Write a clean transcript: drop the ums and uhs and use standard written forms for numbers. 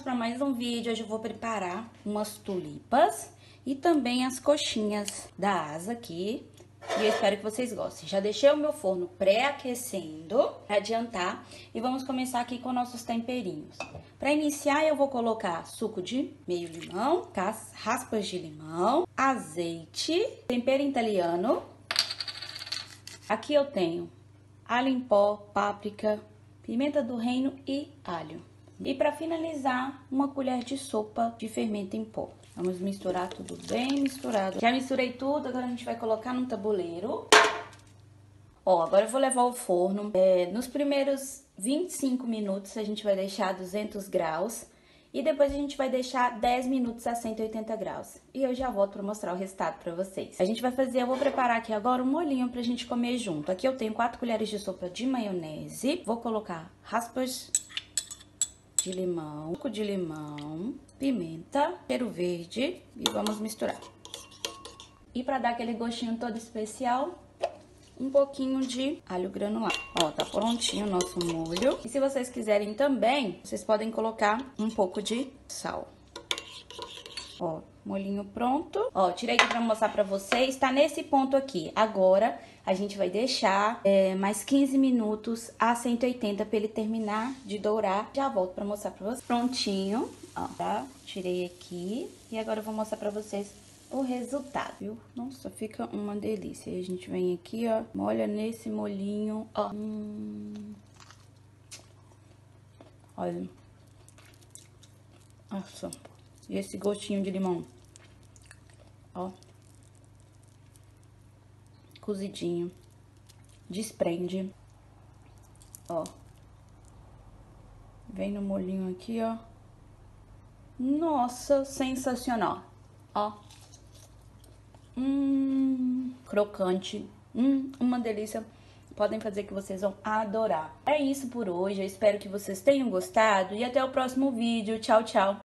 para mais um vídeo. Hoje eu vou preparar umas tulipas e também as coxinhas da asa aqui. E eu espero que vocês gostem. Já deixei o meu forno pré-aquecendo para adiantar e vamos começar aqui com nossos temperinhos. Para iniciar, eu vou colocar suco de meio limão, raspas de limão, azeite, tempero italiano. Aqui eu tenho alho em pó, páprica, pimenta do reino e alho. E para finalizar, uma colher de sopa de fermento em pó. Vamos misturar tudo bem misturado. Já misturei tudo, agora a gente vai colocar num tabuleiro. Ó, agora eu vou levar ao forno. Nos primeiros 25 minutos a gente vai deixar a 200 graus. E depois a gente vai deixar 10 minutos a 180 graus. E eu já volto para mostrar o resultado para vocês. Eu vou preparar aqui agora um molhinho pra gente comer junto. Aqui eu tenho 4 colheres de sopa de maionese. Vou colocar raspas de limão, suco de limão, pimenta, cheiro verde e vamos misturar. E para dar aquele gostinho todo especial, um pouquinho de alho granulado. Ó, tá prontinho o nosso molho. E se vocês quiserem também, vocês podem colocar um pouco de sal. Ó, molhinho pronto. Ó, tirei aqui pra mostrar pra vocês. Tá nesse ponto aqui. Agora, a gente vai deixar mais 15 minutos a 180 pra ele terminar de dourar. Já volto pra mostrar pra vocês. Prontinho, ó, tá? Tirei aqui. E agora eu vou mostrar pra vocês o resultado, viu? Nossa, fica uma delícia. Aí a gente vem aqui, ó, molha nesse molhinho, ó. Olha. Nossa. E esse gostinho de limão. Ó. Cozidinho. Desprende. Ó. Vem no molhinho aqui, ó. Nossa, sensacional. Ó. Crocante. Uma delícia. Podem fazer que vocês vão adorar. É isso por hoje. Eu espero que vocês tenham gostado. E até o próximo vídeo. Tchau, tchau.